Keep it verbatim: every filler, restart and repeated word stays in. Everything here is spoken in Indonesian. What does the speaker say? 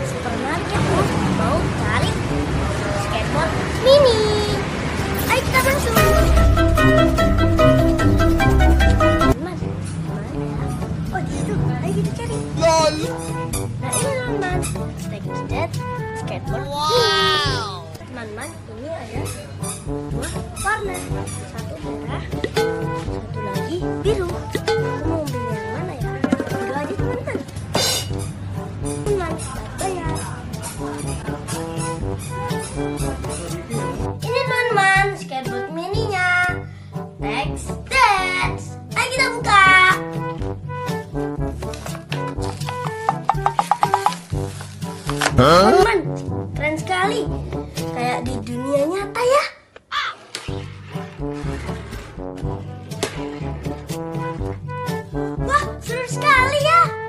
supermarket tuh mau cari skateboard mini. Ayo kita masuk. Teman, mana? Oh di situ. Ayo kita cari. LOL. Nah ini teman-teman, Skateboard skateboard wow. Teman-teman, ini ada dua warna, satu merah, satu lagi biru. Aku mau pilih yang mana ya? Biru aja teman-teman. Teman, bayar. Ini teman-teman, skateboard mininya. Thanks, Dad. Ayo kita buka. Huh?